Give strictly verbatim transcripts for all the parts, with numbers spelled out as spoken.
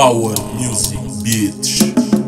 Power Music Beats.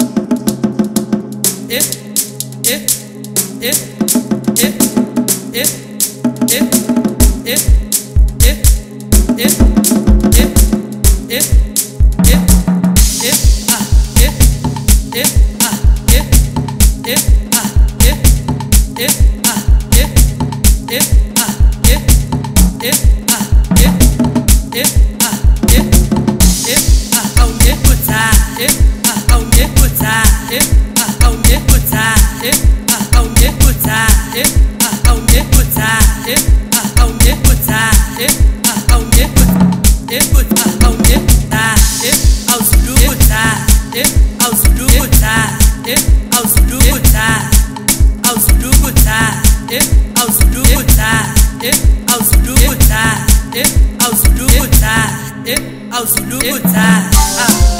Eh, eh, eh, eh, eh, eh, eh, eh, eh, eh, eh, eh, eh, ah, eh, eh, ah, eh, eh, ah, eh, eh, ah, eh, eh, ah, eh, eh, ah, eh, eh, ah, eh, eh, ah, ao me botar, eh, ah, ao me botar, eh, ah, ao me botar, eh, ah, ao me botar, eh, ah, ao me botar, eh, ah, ao me botar, eh, ah, ao me botar, eh, ao me botar, eh, ao Zulu botar, eh, ao Zulu botar, eh, ao Zulu botar, ao Zulu botar, eh, ao Zulu botar, eh, ao Zulu botar, eh, ao Zulu botar, eh, ao Zulu botar, ah.